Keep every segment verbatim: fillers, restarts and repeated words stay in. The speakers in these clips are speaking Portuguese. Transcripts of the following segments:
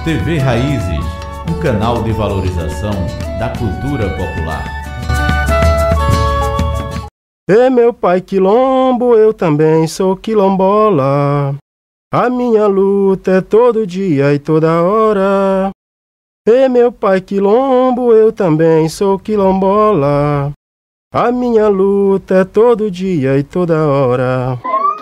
T V Raízes, um canal de valorização da cultura popular. E meu pai quilombo, eu também sou quilombola. A minha luta é todo dia e toda hora. E meu pai quilombo, eu também sou quilombola. A minha luta é todo dia e toda hora.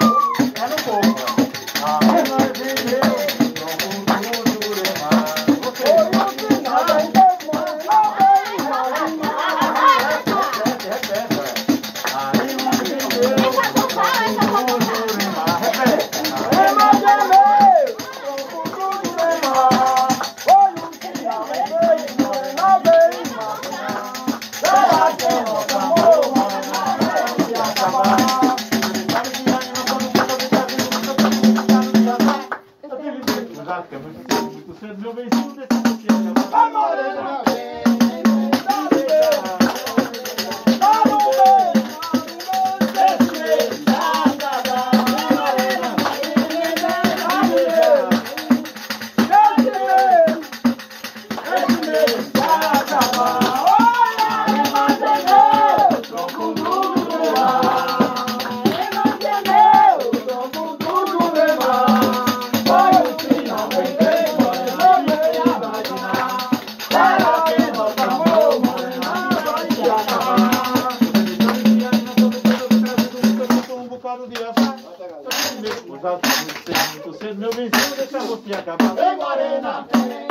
Meu vizinho, deixa você acabar. Vem, morena!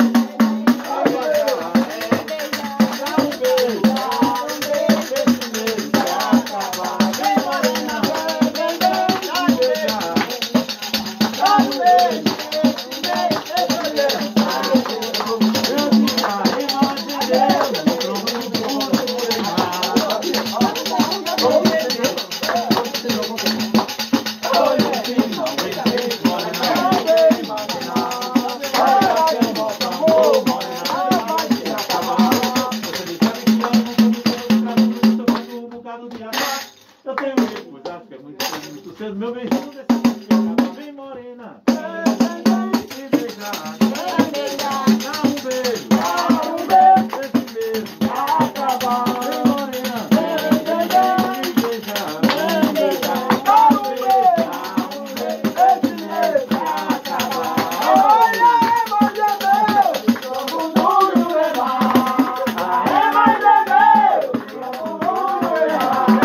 Eu tenho medo, mas acho que é muito, muito cedo. Meu beijinho desse aqui, vem morena. Me beijar, me beijar, dá um beijo, dá um beijo, esse beijo vai acabar. Vem morena, me beijar, me beijar, dá um beijo, dá um beijo, esse beijo vai acabar. Olha, é mais de Deus, como tudo é mais. É mais de Deus, como tudo é mais.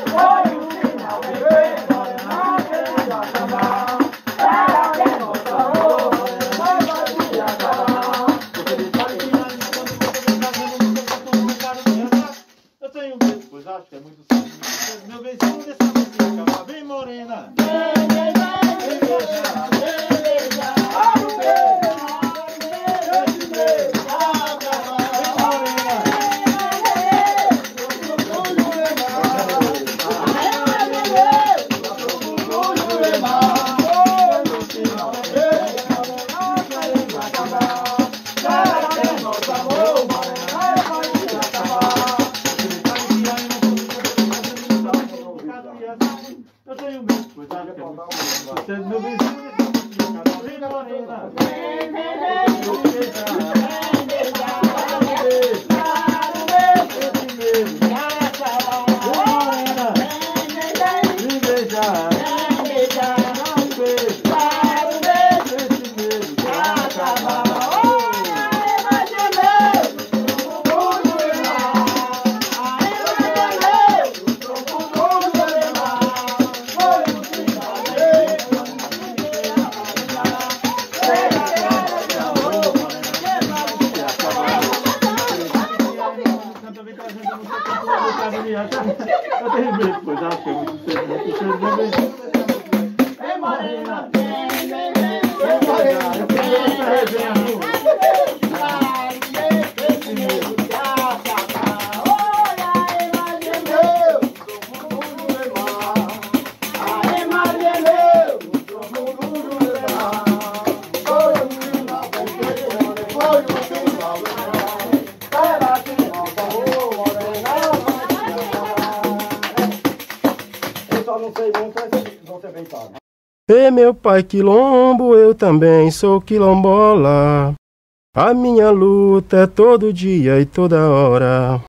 Acho que é muito simples. Meu beijinho desse aqui acabar. Vem, morena. Vem beijar, vem beijar, vem beijar. Ai, um beijo, esse beijo vai acabar. Vem, morena. Tudo é mais. Tudo é mais. No final, vai acabar. Será que é nosso amor, morena? Vai acabar. Eu tenho medo, pois acho que é muito cedo. Você é meu vizinho, vem morena. Vem beijar, vem beijar, dá um beijo, dá um beijo, esse beijo vai acabar. Vem morena, vem beijar, vem beijar, dá um beijo, dá um beijo, esse beijo vai acabar. Eu tenho medo, pois acho que é muito cedo, muito cedo. Meu beijinho desse aqui. Vem, morena. Vem, vem, vem. Vem, morena. Eu quero essa resenha, viu? Esse medo vai acabar. Olha, Maria, meu, todo mundo é mal. Aê, Maria, meu, todo mundo é mal. Foi o final, foi o final. Será que não falou, morena? Não sei muito, mas vão ser bem claro. E meu pai quilombo, eu também sou quilombola. A minha luta é todo dia e toda hora.